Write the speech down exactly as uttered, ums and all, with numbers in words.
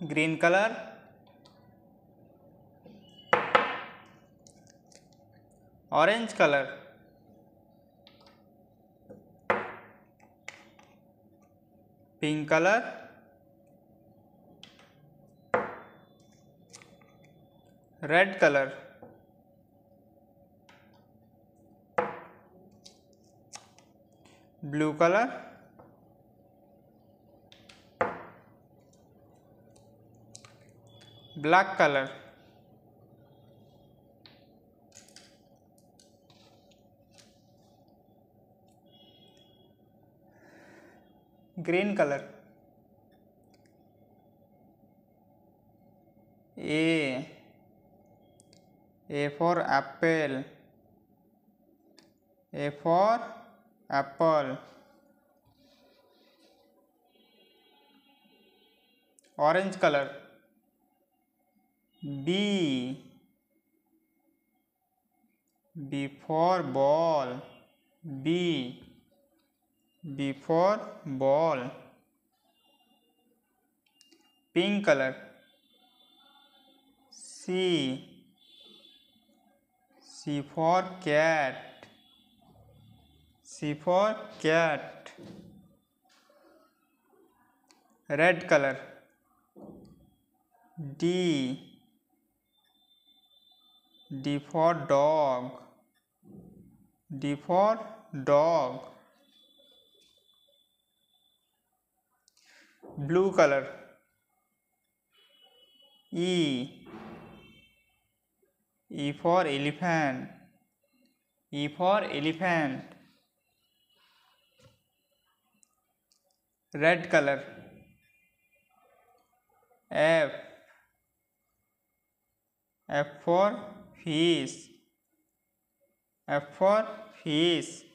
green color, orange color, pink color, red color, blue color, black color, green color. A A for apple, A for apple, orange color. B B for ball, B B for ball, pink color. C C for cat, C for cat, red color. D D for dog, D for dog, blue color. E E for elephant, E for elephant, red color. F F for fish, F for fish,